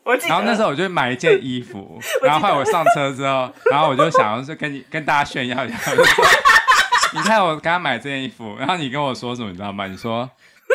然后那时候我就买一件衣服，然后后来我上车之后，然后我就想要是跟大家炫耀一下，我就说你看我刚刚买这件衣服，然后你跟我说什么你知道吗？你说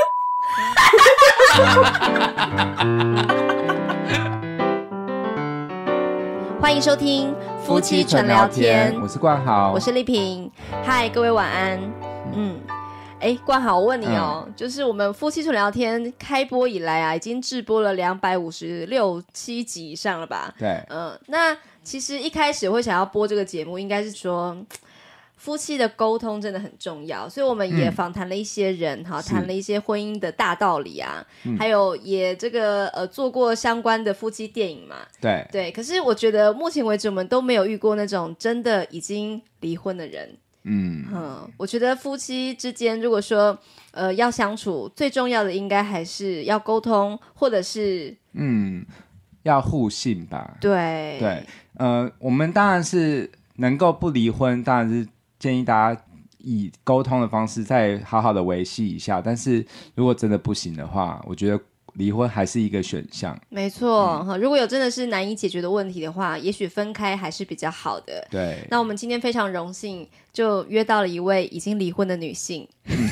欢迎收听夫妻纯聊天， 我是冠豪， 我是丽萍。嗨，各位晚安。冠豪，我问你就是我们夫妻纯聊天开播以来啊，已经直播了256-7集以上了吧？ 对， 那其实一开始会想要播这个节目，应该是说夫妻的沟通真的很重要，所以我们也访谈了一些人谈了一些婚姻的大道理啊，还有也这个做过相关的夫妻电影嘛。对，可是我觉得目前为止我们都没有遇过那种真的已经离婚的人。我觉得夫妻之间如果说要相处，最重要的应该还是要沟通，或者是要互信吧。 对， 我们当然是能够不离婚，当然是建议大家以沟通的方式再好好的维系一下，但是如果真的不行的话，我觉得离婚还是一个选项。 没错，如果有真的是难以解决的问题的话，也许分开还是比较好的。 对， 那我们今天非常荣幸就约到了一位已经离婚的女性。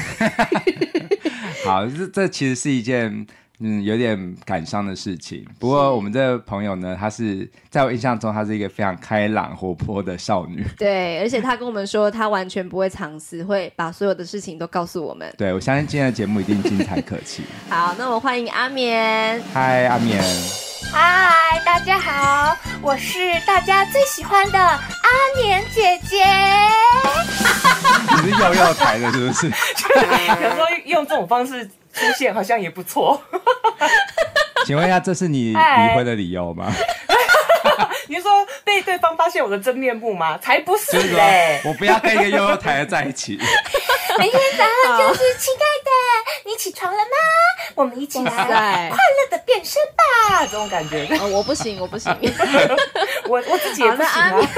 好，这其实是一件有点感伤的事情。不过我们这个朋友呢，她是在我印象中，她是一个非常开朗活泼的少女。 对，而且她跟我们说，她完全不会藏私，会把所有的事情都告诉我们。 对，我相信今天的节目一定精彩可期。 好，那我们欢迎阿绵。 嗨，阿绵。 嗨，大家好，我是大家最喜欢的阿绵姐姐。 你是幼台的是不是？ 有时候用这种方式出现好像也不错。 请问一下，这是你离婚的理由吗？ 你是说被对方发现我的真面目吗？才不是嘞！就是我不要跟一个幼台的在一起。 每天早上就是亲爱的，你起床了吗？我们一起来快乐的变身吧！ 这种感觉。 我不行，我不行。 我自己也不行啊。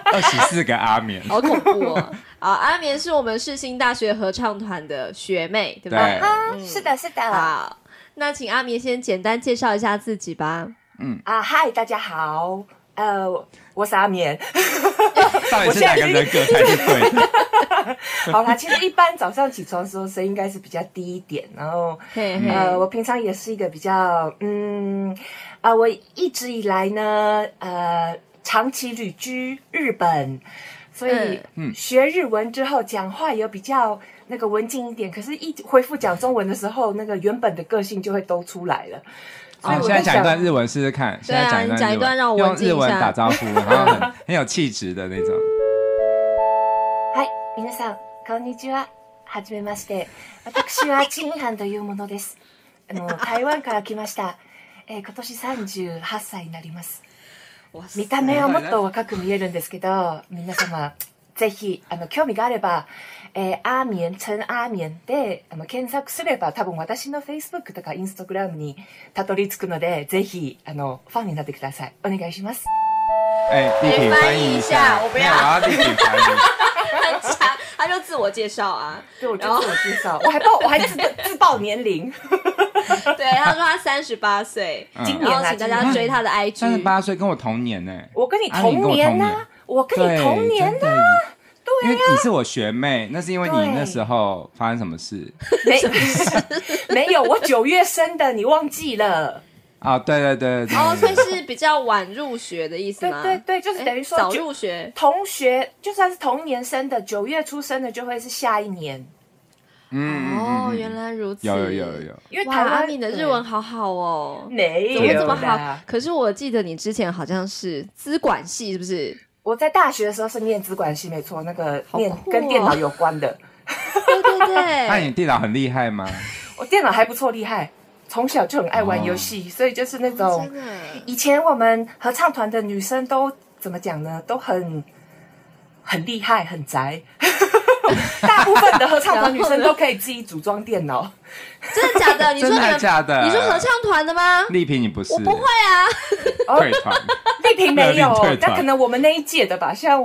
24个阿绵， 好恐怖哦！阿绵是我们世新大学合唱团的学妹，对不对？ 是的，是的。 好，那请阿绵先简单介绍一下自己吧。 嗨，大家好，我是阿绵。 到底是哪个人格才是对的？ 好啦，其实一般早上起床的时候声音应该是比较低一点，然后我平常也是一个比较我一直以来呢长期旅居日本，所以学日文之后讲话也比较那个文静一点，可是一恢复讲中文的时候，那个原本的个性就会都出来了。 现在讲一段日文试试看。 对啊，你讲一段让我文静一下。 用日文打招呼，然后很有气质的那种。 はい、皆さんこんにちは。はじめまして。私はチンハンというものです。台湾から来ました。今年38歳になります。見た目はもっと若く見えるんですけど、皆様ぜひ興味があれば。アーミエン、陳アーミエンで検索すれば多分私の Facebook とか Instagram にたどり着くので、ぜひファンになってください。お願いします。 丽萍翻译一下， 我不要。 我要丽萍翻译。 很长，他就自我介绍啊。 对，我就自我介绍，我还自报年龄。 对，他说他38岁， 今年然后请大家追他的 IG。 38岁跟我同年呢。 我跟你同年啊，我跟你同年啊。 因为你是我学妹，那是因为你那时候发生什么事？ 没有，我9月生的，你忘记了？ 对。 所以是比较晚入学的意思吗？ 对，就是等于说早入学。 同学就算是同年生的，9月出生的就会是下一年。 原来如此。 有。 因为台湾你的日文好好哦， 没有怎么会这么好？可是我记得你之前好像是资管系，是不是？ 我在大学的时候是念资管系，没错，那个念跟电脑有关的。 对。 那你电脑很厉害吗？ 我电脑还不错，厉害。从小就很爱玩游戏，所以就是那种以前我们合唱团的女生都怎么讲呢？都很厉害，很宅。大部分的合唱团女生都可以自己组装电脑。 真的假的？你说真的假的？ 你说合唱团的吗？ 丽萍你不是？ 我不会啊。 退团。 丽萍没有，但可能我们那一届的吧。像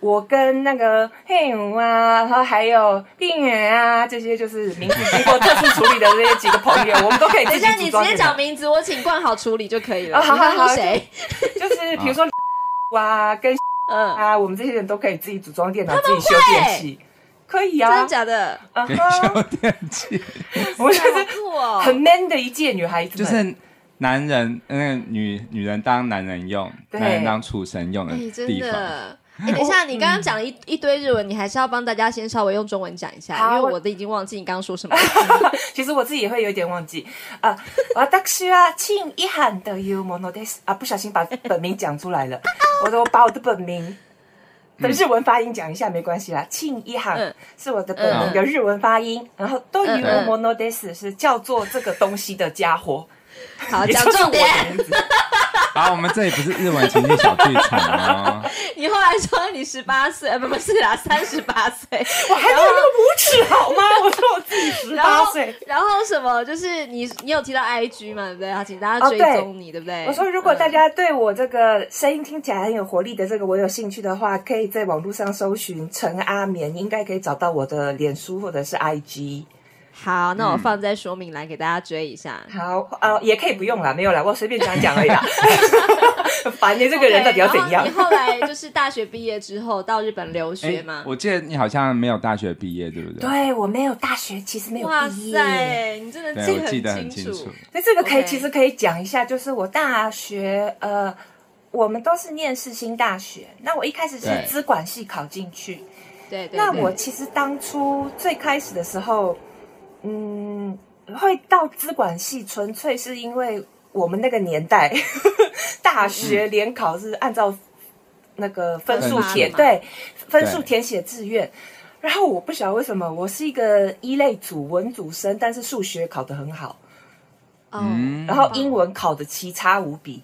我跟那个黑勇啊，然后还有病人啊，这些就是名字经过特殊处理的这些几个朋友，我们都可以自己组装电脑。 等一下，你直接讲名字，我请冠豪处理就可以了。 好， 谁？ 就是比如说啊，跟啊，我们这些人都可以自己组装电脑，自己修电器。可以啊， 真的假的？ 可以修电器， 我觉得很 man 的一届女孩子， 就是男人那个女人当男人用，男人当畜生用的地方。 等一下，你刚刚讲了一堆日文，你还是要帮大家先稍微用中文讲一下，因为我都已经忘记你刚刚说什么。 其实我自己也会有点忘记啊。私は陳意涵というものです啊，不小心把本名讲出来了，我都把我的本名的日文发音讲一下没关系啦。陳意涵是我的本名的日文发音，然后というものです是叫做这个东西的家伙。 好，讲重点。 好，我们这里不是日文情境小剧场哦。 你后来说你18岁，不是啦，38岁， 我还没有那么无耻好吗？我说我自己18岁。 然后什么？就是你有提到 IG 嘛，对不对？好，请大家追踪你，对不对？ 我说如果大家对我这个声音听起来很有活力的这个我有兴趣的话，可以在网络上搜寻陈阿绵，应该可以找到我的脸书或者是 IG。 好，那我放在说明栏给大家追一下。 好，也可以不用啦，没有啦，我随便讲而已啦。烦你这个人到底要怎样？ 你后来就是大学毕业之后到日本留学嘛？ 我记得你好像没有大学毕业，对不对？ 对，我没有大学，其实没有毕业。 哇塞，你真的记得很清楚。 所以这个其实可以讲一下，就是我大学我们都是念世新大学，那我一开始是资管系考进去。 对。 那我其实当初最开始的时候。会到资管系纯粹是因为我们那个年代大学联考是按照那个分数填，对，分数填写志愿。然后我不晓得为什么我是一个一类组文组生，但是数学考得很好，然后英文考得奇差无比。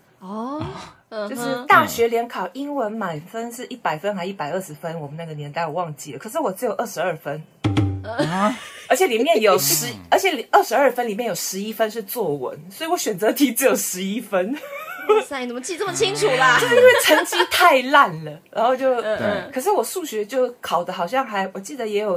就是大学联考英文满分是100分还120分，我们那个年代我忘记了，可是我只有22分。而且里面有而且22分里面有11分是作文，所以我选择题只有11分。 哇塞，你怎么记这么清楚啦？ 就是因为成绩太烂了，然后就可是我数学就考的好像我记得也有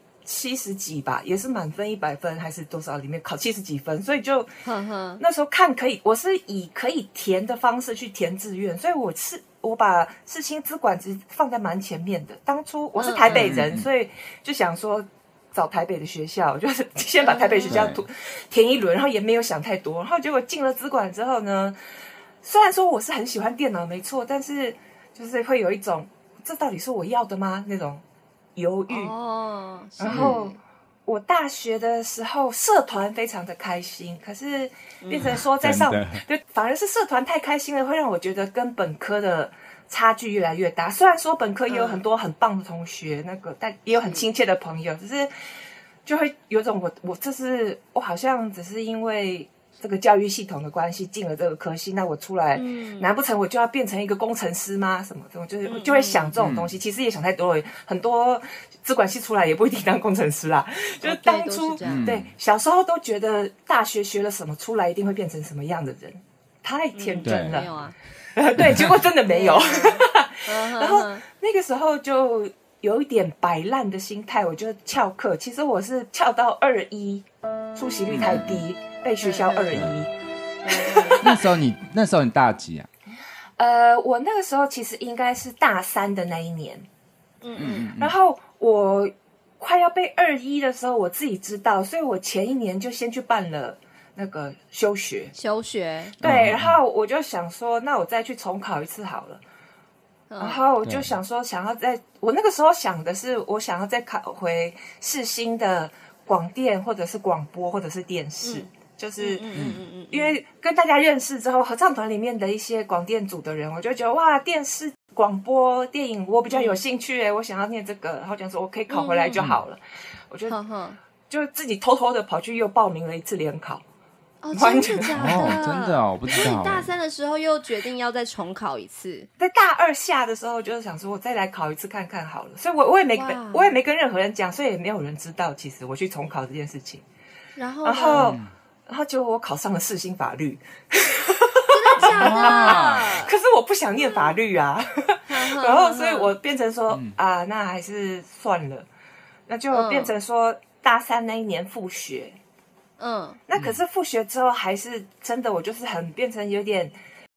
70几吧，也是满分100分还是多少里面考70几分，所以就那时候看我是以可以填的方式去填志愿，所以我把世新资管放在蛮前面的。当初我是台北人，所以就想说找台北的学校，就是先把台北学校填一轮，然后也没有想太多，然后结果进了资管之后呢，虽然说我是很喜欢电脑没错，但是就是会有一种这到底是我要的吗那种犹豫。然后我大学的时候社团非常的开心，可是变成说在就反而是社团太开心了，会让我觉得跟本科的差距越来越大。虽然说本科也有很多很棒的同学，但也有很亲切的朋友，只是就会有种我好像只是因为这个教育系统的关系进了这个科系，那我出来难不成我就要变成一个工程师吗？什么的，就会想这种东西。其实也想太多了，很多资管系出来也不一定当工程师啦。就是当初对小时候都觉得大学学了什么出来一定会变成什么样的人，太天真了。 没有啊。 对，结果真的没有。然后那个时候就有一点摆烂的心态，我就翘课。其实我是翘到2-1，出席率太低，被学校2-1。 那时候你大几啊？ 我那个时候其实应该是大3的那一年。然后我快要被2-1的时候，我自己知道，所以我前一年就先去办了那个休学，对，然后我就想说，那我再去重考一次好了。然后我就想说，我那个时候想的是，我想要再考回世新的广电或者是广播或者是电视，就是因为跟大家认识之后，合唱团里面的一些广电组的人，我就觉得哇，电视、广播、电影我比较有兴趣我想要念这个，然后讲说我可以考回来就好了，我就自己偷偷的跑去又报名了一次联考。 真的假的？ 真的我不知道。 所以大3的时候又决定要再重考一次， 在大2下的时候就是想说，我再来考一次看看好了。所以我也没跟任何人讲，所以也没有人知道其实我去重考这件事情。然后结果我考上了世新法律。 真的假的？ 可是我不想念法律啊。 然后所以我变成说那还是算了，那就变成说大三那一年复学。那可是复学之后还是真的，我就是很变成有点